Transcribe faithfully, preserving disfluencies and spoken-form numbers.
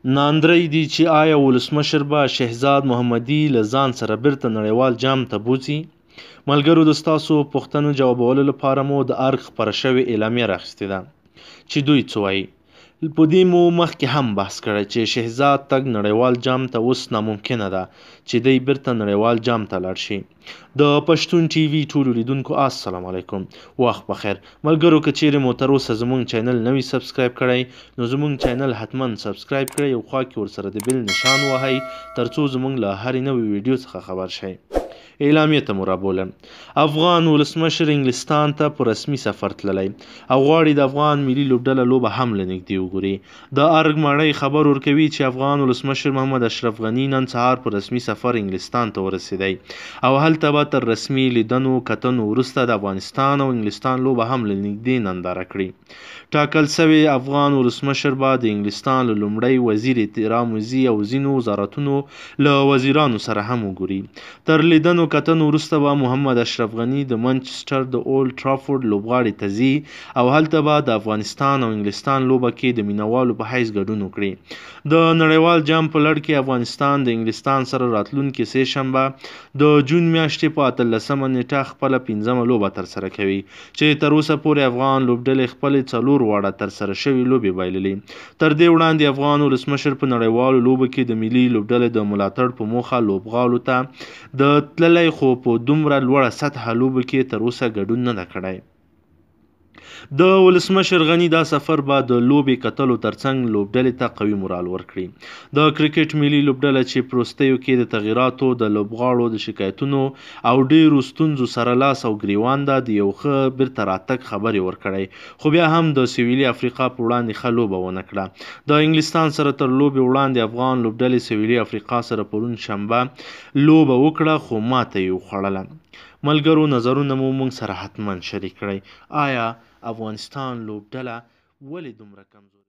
ناندری دي چې آیا ولسمشر به شهزاد محمدي له ځان سره بیرته نړیوال جام ته بوځي؟ ملګرو، د ستاسو پوښتنو جوابولو لپاره مو د ارګ خپره شوې اعلامیه راخیستې ده چې دوی څه وایي. په دې مو مخکې هم بحث کړی چې شهزاد تګ نړیوال جام ته اوس ناممکنه ده چې دی بیرته نړیوال جام ته لاړ شي. د پښتون ټي وي ټولو لیدونکو السلام علیکم، وخت بخیر. ملګرو، که چیرې مو تر اوسه زموږ چینل نه وي سبسکرایب کړی نو زموږ چینل حتما سبسکرایب کړئ او خوا کې ورسره د بیل نشان وهئ ترڅو زموږ له هرې نوې ویډیو څخه خبر شئ. اعلامیې ته مو رابولم. افغان ولسمشر انګلستان ته په رسمي سفر تللی او غواړي د افغان ملي لوبډله لوبه هم له نږدې وګوري. د ارګ ماڼۍ خبر ورکوي چې افغان ولسمشر محمد اشرف غني نن سهار په رسمي سفر انګلستان ته ورسېدی او هلته به تر رسمي لیدنو کتنو وروسته د افغانستان او انګلستان لوبه هم له نږدې ننداره کړي. ټاکل سوی افغان ولسمشر به د انګلستان له لومړي وزیر راموزي او ځینو وزارتونو له وزیرانو سره هم وګوري. تر لیدنو کتنو وروسته به محمد اشرف غني د منچسټر د اولډ ټرافورډ لوبغاړي ته ځي او هلته به د افغانستان او انګلستان لوبه کې د مینوالو په حیث ګډون وکړي. د نړیوال جام په لړ کې افغانستان د انګلستان سره راتلونکي سه شنبه د جون میاشتې په اتلسمه نیټه خپله پنځمه لوبه ترسره کوي چې تر اوسه پورې افغان لوبډلې خپلې څلور واړه ترسره شوي لوبې بایللې. تر دې وړاندې افغان ولسمشر په نړیوالو لوبو کې د ملي لوبډلې د ملاتړ په موخه لوبغاړو ته د تللی خو په دومره لوړه سطحه لوبو کې تر اوسه ګډون نه ده کړی. د ولسمشر غني دا سفر به د لوبې کتلو ترڅنګ لوبډلې ته قوي مورال ورکړي. د کرکټ ملي لوبډله چې په وروستیو کې د تغییراتو د لوبغاړو د شکایتونو او ډیرو ستونزو سره لاس او ګریوان ده د یو ښه بیرته راتګ خبرې ورکړی خو بیا هم د سویلي افریقا په وړاندې ښه لوبه ونه کړه. د انګلستان سره تر لوبې وړاندې افغان لوبډلې سویلي افریقا سره پرون شنبه لوبه وکړه خو ماته یې وخوړله. ملګرو، نظرونه مو موږ سره حتما شریک کړئ. آیا افغانستان لوبډله ولې دومره کمزورې